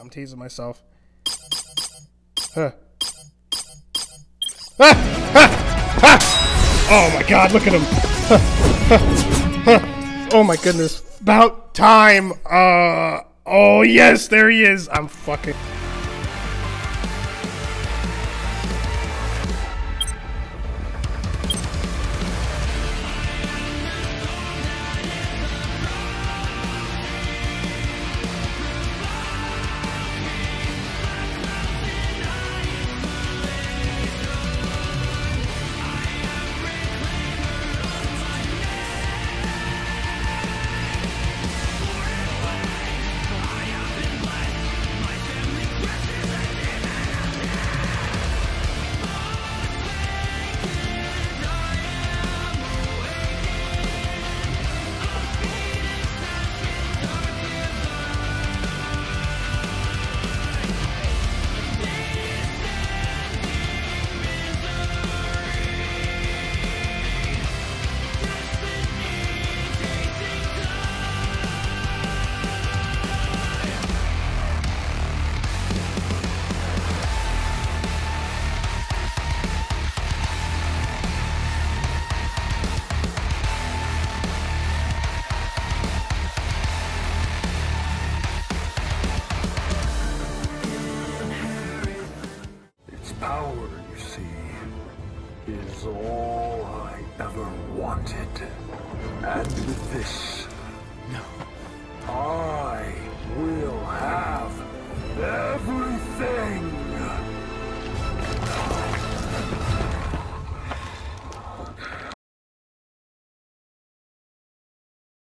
I'm teasing myself. Huh. Ah! Ah! Ah! Oh my god, look at him! Huh. Huh. Huh. Oh my goodness. About time! Oh yes, there he is! I'm fucking... Power, you see, is all I ever wanted. And with this